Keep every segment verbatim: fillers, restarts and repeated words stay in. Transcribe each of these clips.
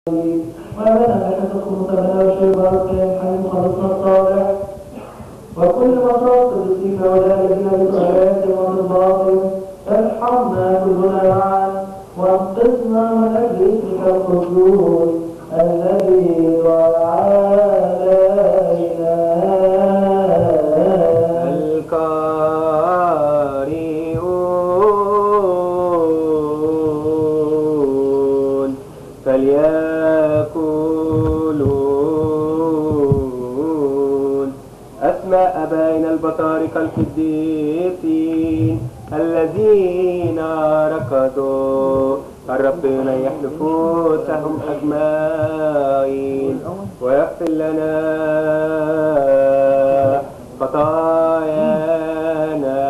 ما لنا نحفظ متبنى وشيبار كان حليم خلصنا الصالح وكل مصاص بالسيف وذلكنا بالصلاة والباطل ارحمنا كلنا معا وانقذنا من اجل اسمك القدوس الذي وعلينا القارئون فليأكلون أسماء أبائنا البطاركة القديسين الذين ركضوا الرب ينيح نفوسهم أجمعين ويغفر لنا خطايانا.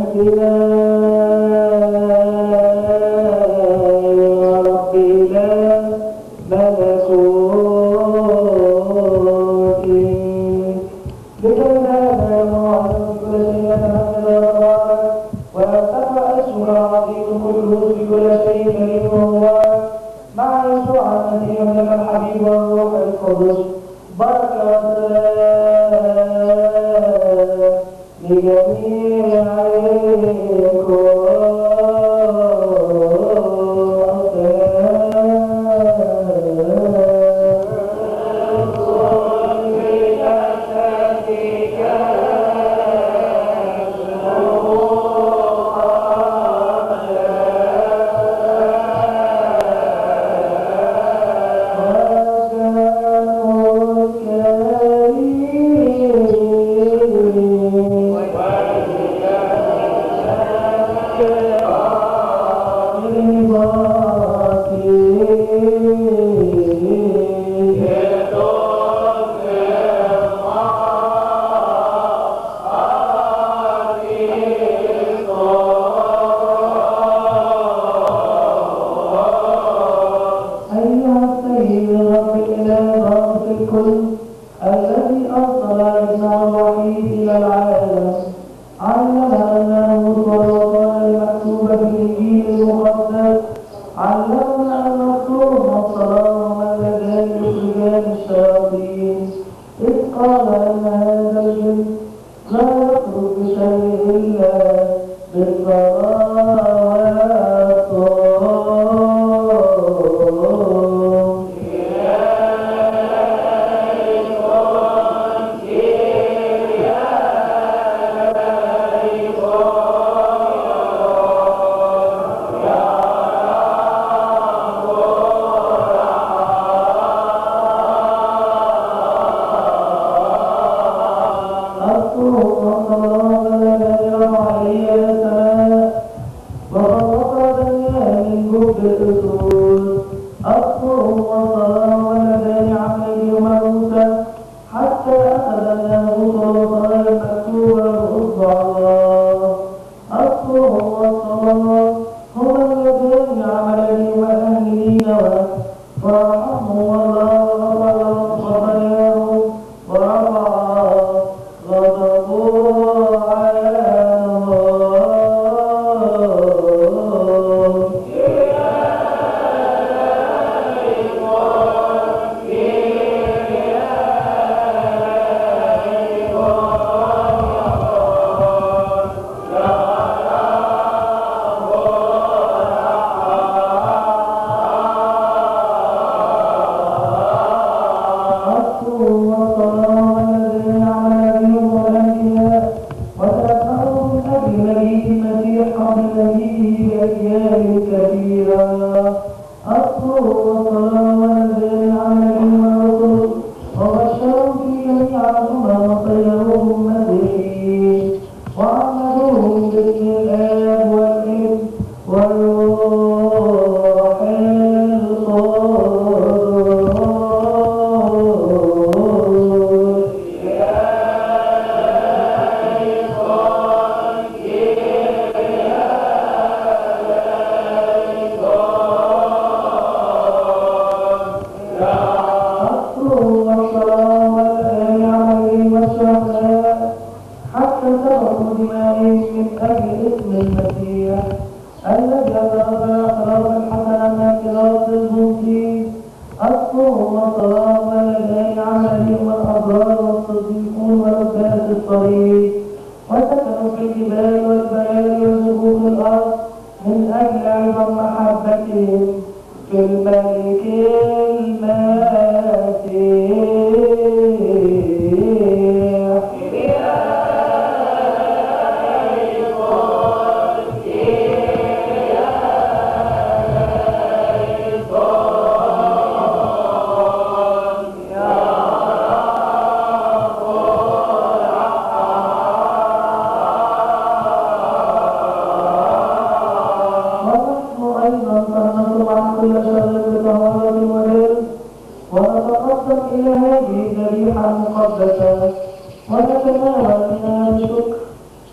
بنا يا رب إلى ملكوتك لكي لا نعلم كل شيء نتمنى الله ويرتفع اسمك العظيم كله بكل شيء كريم هو مع يسوع المسيح لك الحبيب والروح القدس بركة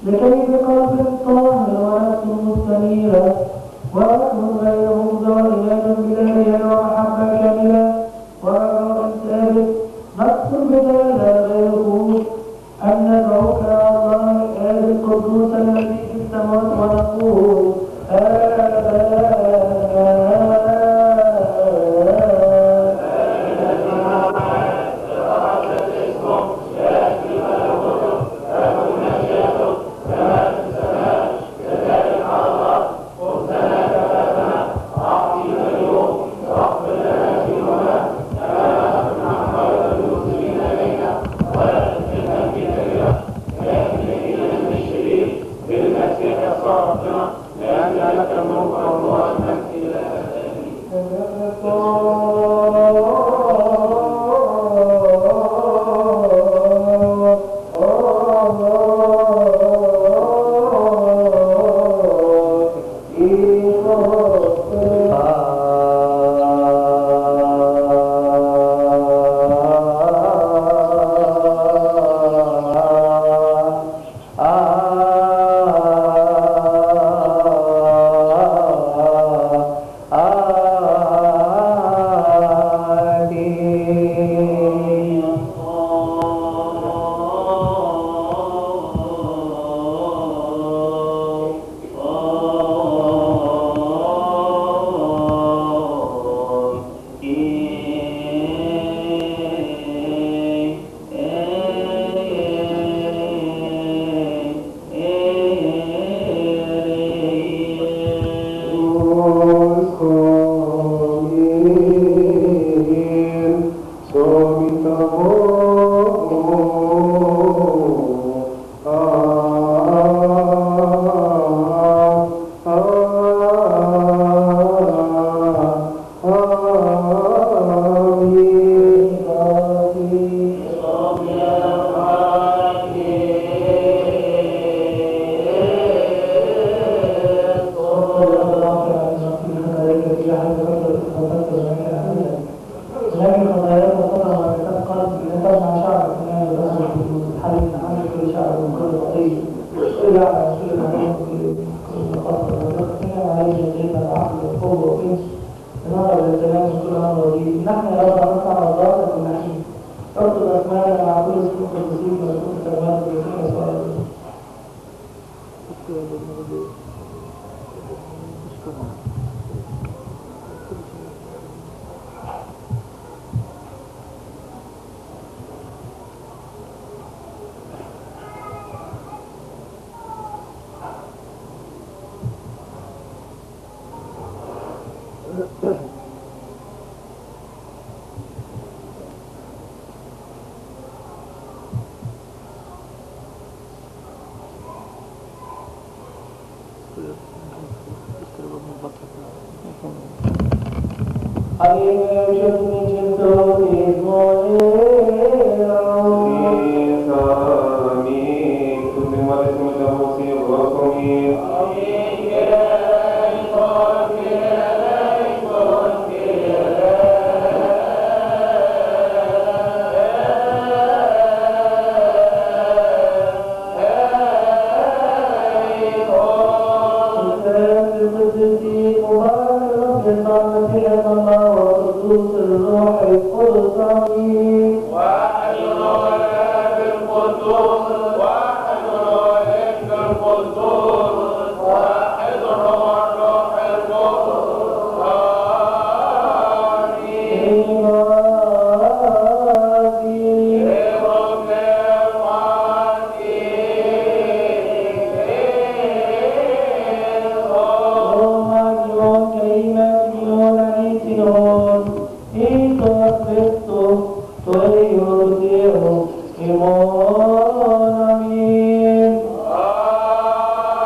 لكي بقلب طاهر ونفس مستنيرة وأكون غيرهم ظاهرة بلاهية ومحبة كاملة ورجاء ثابت نقصد بذلك غير خوف أن ندعوك يا الله الآب القدوس الذي في السماوات ونقول Amen.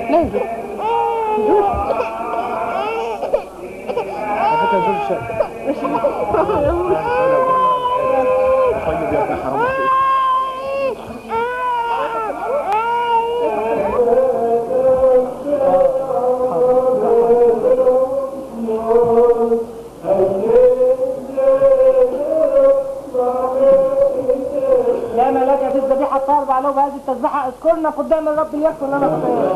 لازم جوز على فكرة جوز شاي طيب يا ابن حرام عليك. يا ملاك في الذبيحة الطاربة له بهذه التسبيحة اذكرنا قدام الرب ليغفر لنا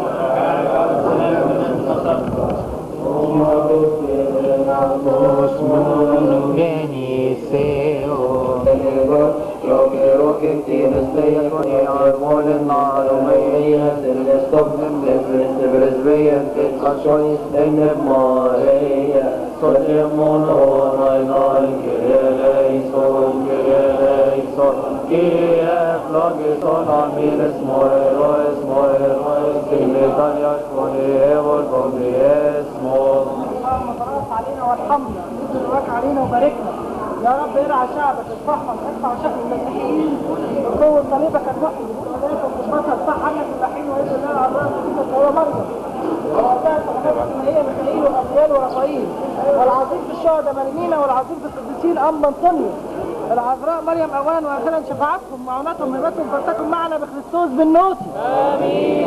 Yo quiero que tienes bella con el árbol en mano, me veías en el stop, de frente, ves veías que canciones en el María, soy el mono, no hay nada que le hizo, que le hizo, que es lo que son a mí, es muero, es muero, es que me callas con el con es muero. اللهم صل علينا وارحمنا انزل وراك علينا وباركنا يا رب ارعى شعبك ارفعهم ارفع شأن المسيحيين بقوة صليبك المحيي وملائكة وقدرتك ارفع عنك اللحين وإذن الله على الرأس فيك هو مريم ووقتها سمحت ما هي ميخائيل وأبيال ورفائيل والعظيم في الشهداء مريمينا والعظيم في القديسين أم أنطونيوس العذراء مريم أوان وأخيرا شفاعتكم معونتهم هبتهم فلتكن معنا بخريستوس بالنوتي آمين.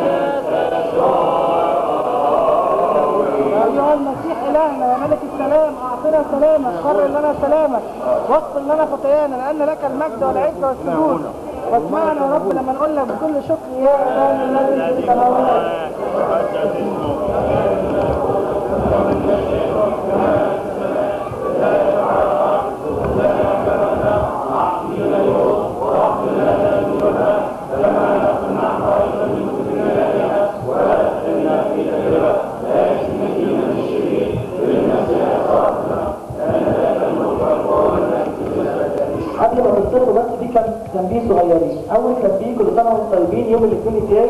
أيها المسيح إلهنا يا ملك السلام أعطنا سلامك قرر لنا سلامك واغفر لنا خطايانا لأن لك المجد والعزة والسجود واسمعنا يا رب لما نقول لك بكل شكر يا أبانا الذي في السماوات. قبل ما تتصلوا بس في كام تنبيه صغيرين. اول تنبيه كل سنه وانتم طيبين يوم الاثنين الجاي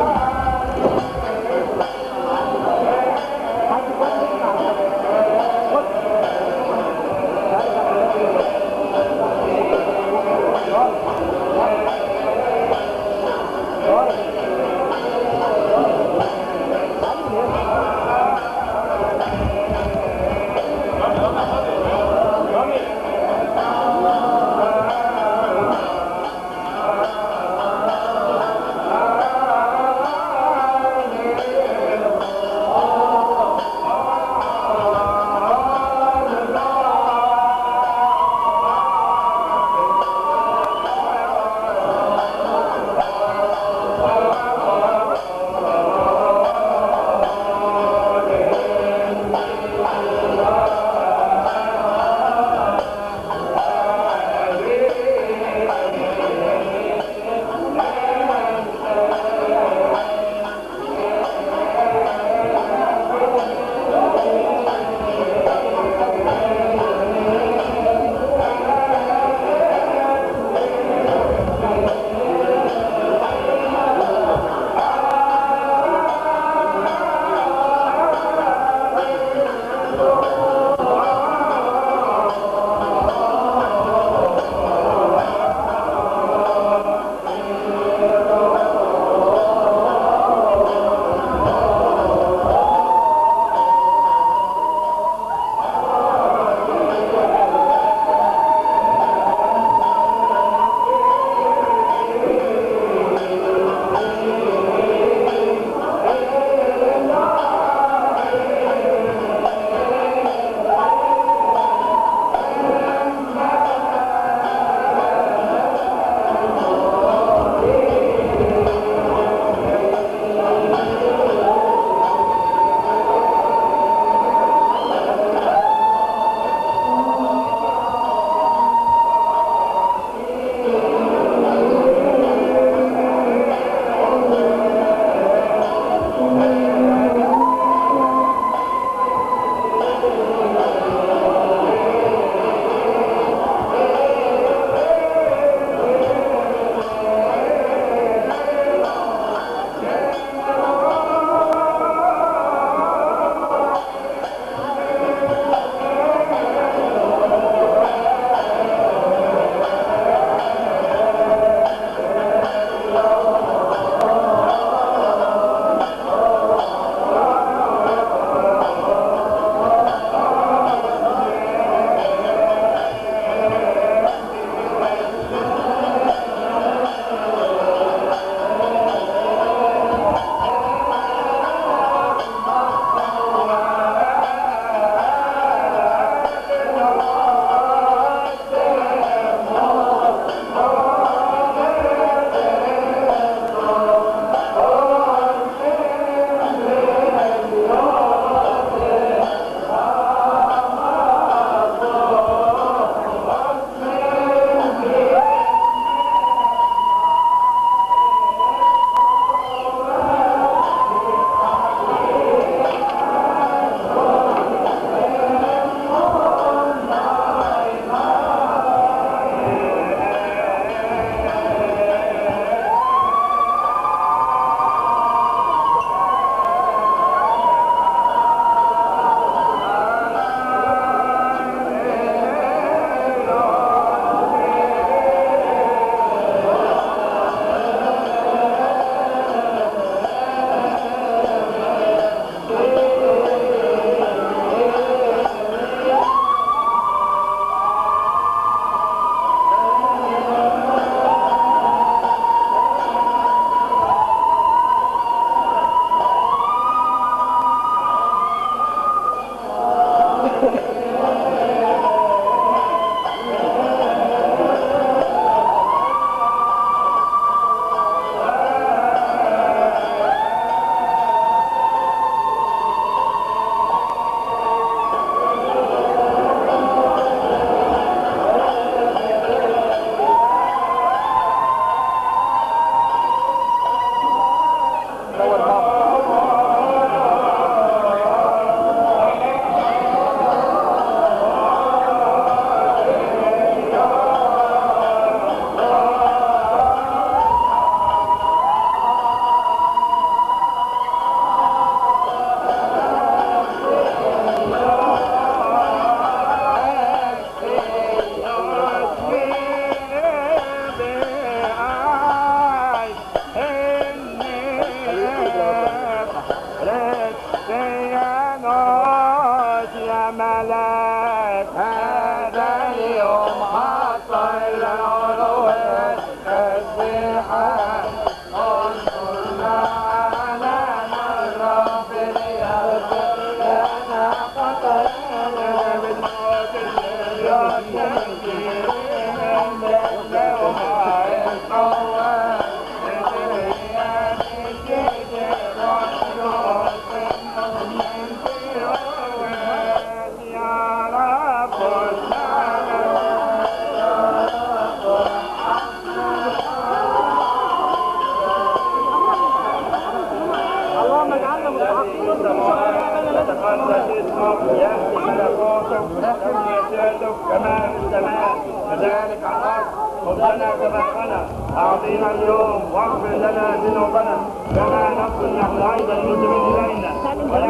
اللهم اجعلنا مستحقين تقدس اسمك يأتي ملكوتك وتكن مشيئتك كما في السماء كذلك على الأرض. خذنا سبقنا أعطينا اليوم واغفر لنا ذنوبنا كما نغفر نحن أيضا المسلمين إلينا ولا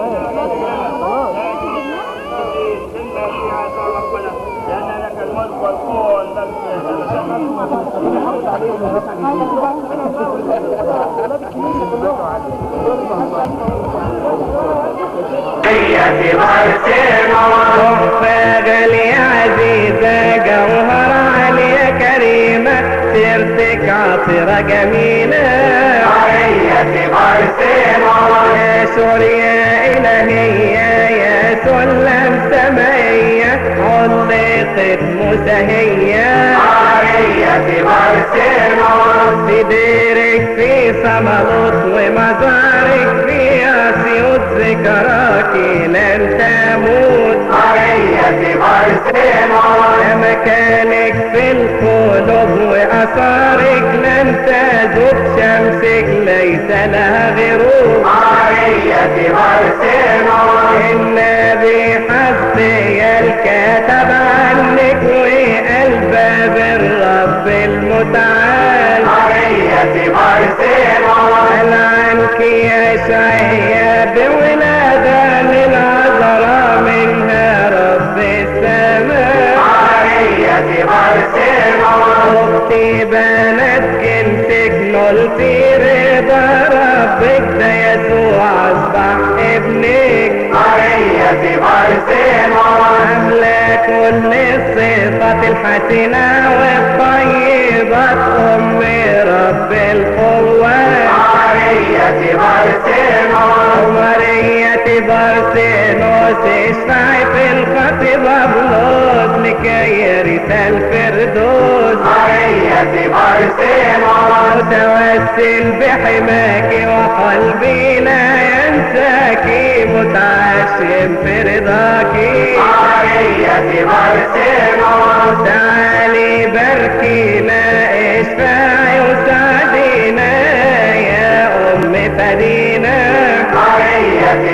تدخلنا في عصا ربنا لأن لك الملك والقوة والمجد سيدي برسيمون فاقل يا عزيزة جوهر عليا كريمة سيرتك عطرة جميلة سيدي برسيمون يا سوريا إلهية يا سلم سمائية علقت مسهية سيدي برسيمون في ديرك في صملوط ومزارك في أسيوط ذكراكي لن تموت سيدي برسيمون مكانك في القلوب وأثارك لن تذوب شمسك ليس لها غروب سيدي برسيمون النبي حسبي الكتب عنك وقلب بالرب المتعال سيدي برسيمون قال عنك يا شعيا بولادة للعذراء منها رب السماء سيدي برسيمون اختي بنات جنسك نلتي رضا ربك ده يسوع اصبح ابنك سيدي برسيمون عاملة كل الصفات الحسنة والطيبات ام رب القوات سيدي برسيمون مرية برسينوس اشفعي في الخطيب بلوط لكي يرث الفردوس سيدي برسيمون متوسل بحماك وقلبي لا ينساكي متعشم في رضاكي سيدي برسيمون تعالي باركينا اشفعي وساعدينا يا ام فدينا سيدي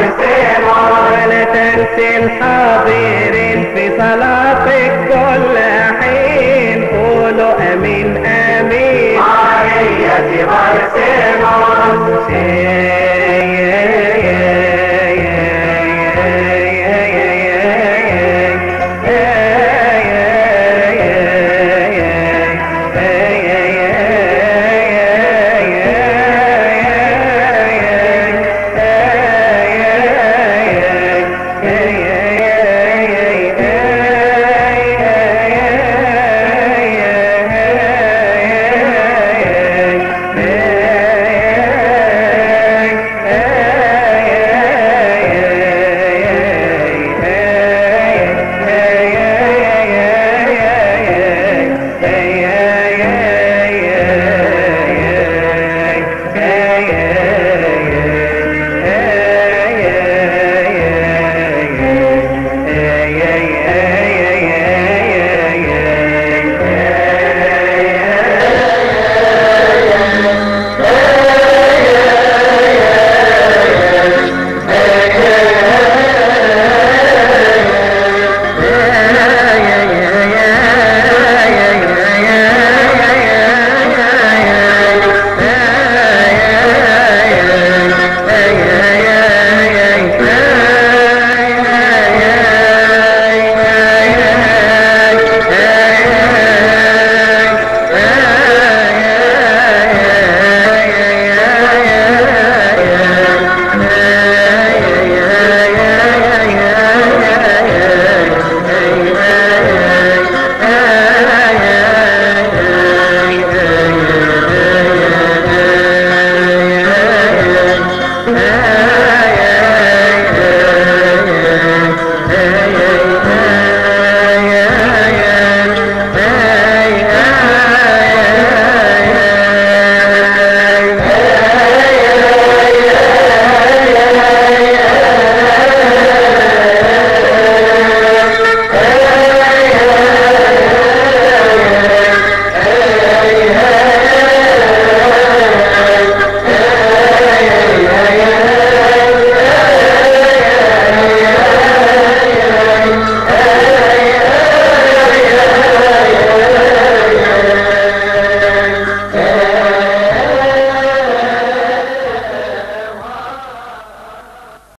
برسيمون ولا تنسي الحاضرين في صلاتك كل حين قولوا امين امين سيدي Yeah.